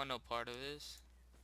want no part of this.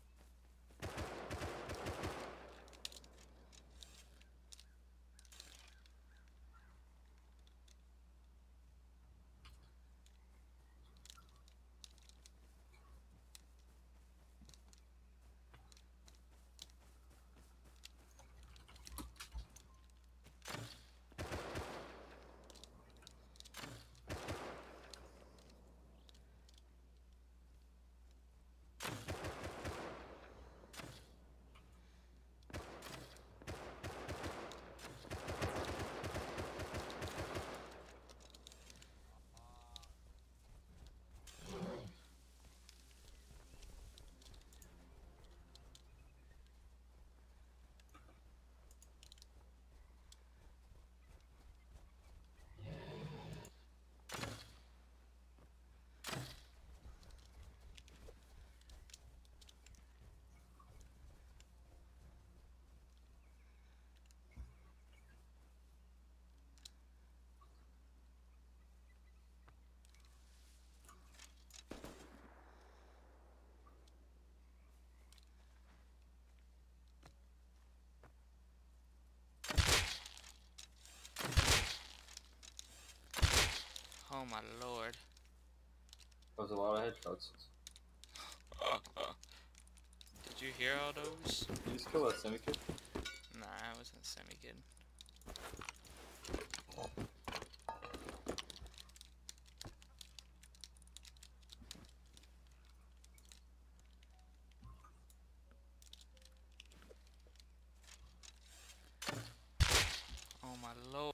Oh my lord. That was a lot of headshots. Did you hear all those? You just kill that semi-kid? Nah, I wasn't semi-kid. Oh my lord.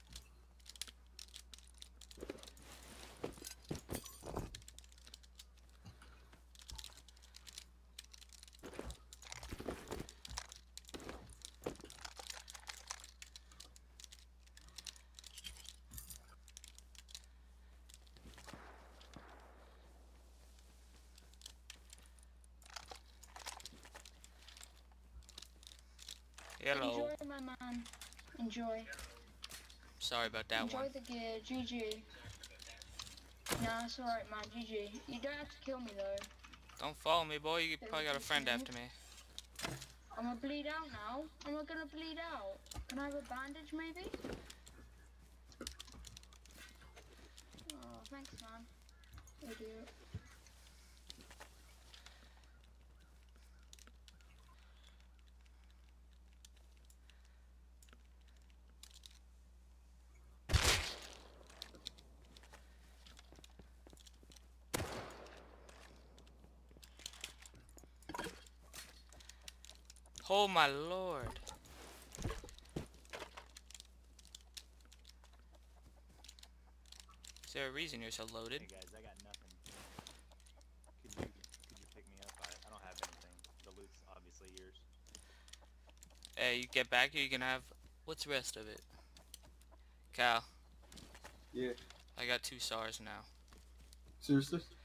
Hello. Enjoy, my man. Enjoy. Sorry about that Enjoy one. the gear. GG. Nah, it's alright, man. GG. You don't have to kill me, though. Don't follow me, boy. You probably got a friend after me. I'm gonna bleed out now. I'm not gonna bleed out. Can I have a bandage, maybe? Oh, thanks, man. Idiot. Oh my lord. Is there a reason you're so loaded? Hey guys, I got nothing. Could you pick me up? I don't have anything. The loot's obviously yours. Hey, you get back here, you can have... What's the rest of it? Cal. Yeah. I got 2 stars now. Seriously?